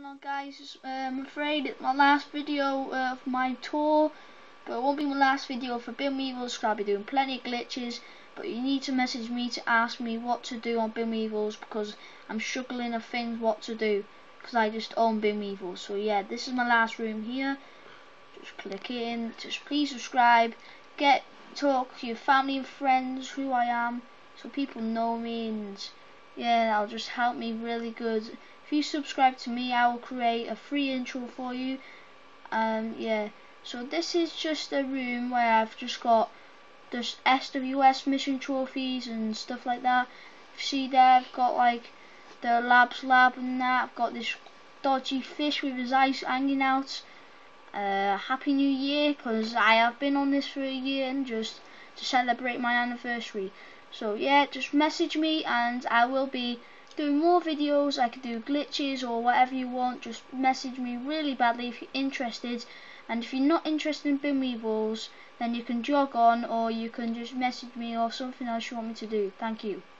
on, guys? I'm afraid it's my last video of my tour, but it won't be my last video for Bill Meevils because I'll be doing plenty of glitches. But you need to message me to ask me what to do on Bill Meevils because I'm struggling to think what to do because I just own Bill Meevils. So yeah, this is my last room here. Just click in. Just please subscribe. Talk to your family and friends who I am so people know me, and yeah, that'll just help me really good. If you subscribe to me, I will create a free intro for you. Yeah, so this is just a room where I've just got just SWS mission trophies and stuff like that. You see there, I've got like the labs lab and that. I've got this dodgy fish with his eyes hanging out. Happy New Year, because I have been on this for a year and just to celebrate my anniversary. So yeah, just message me and I will be doing more videos. I could do glitches or whatever you want. Just message me really badly if you're interested, and if you're not interested in Bill Meevils, then you can jog on or you can just message me or something else you want me to do. Thank you.